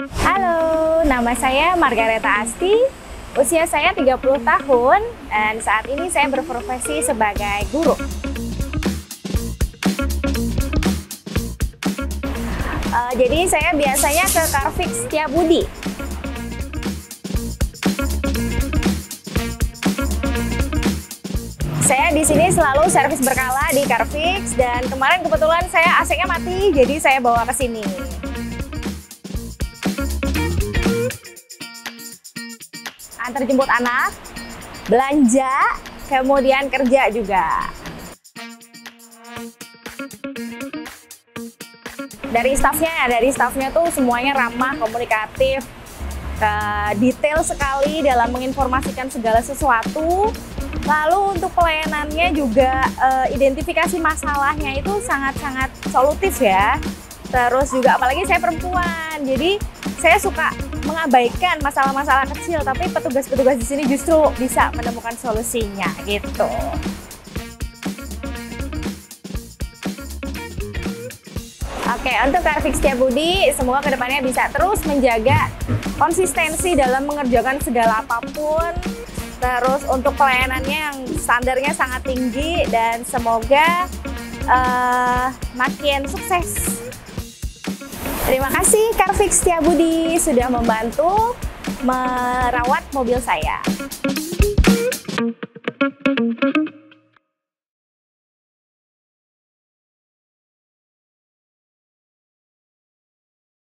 Halo, nama saya Margareta Asti. Usia saya 30 tahun dan saat ini saya berprofesi sebagai guru. Jadi saya biasanya ke Carfix Setiabudi. Saya di sini selalu servis berkala di Carfix dan kemarin kebetulan saya AC-nya mati, jadi saya bawa ke sini. Antar jemput anak, belanja, kemudian kerja juga. Dari staffnya tuh semuanya ramah, komunikatif, detail sekali dalam menginformasikan segala sesuatu. Lalu untuk pelayanannya juga identifikasi masalahnya itu sangat-sangat solutif ya. Terus juga apalagi saya perempuan, jadi saya suka mengabaikan masalah-masalah kecil, tapi petugas-petugas di sini justru bisa menemukan solusinya gitu. Oke, untuk Carfix Setiabudi, semoga kedepannya bisa terus menjaga konsistensi dalam mengerjakan segala apapun. Terus untuk pelayanannya yang standarnya sangat tinggi dan semoga makin sukses. Terima kasih Carfix Setiabudi sudah membantu merawat mobil saya.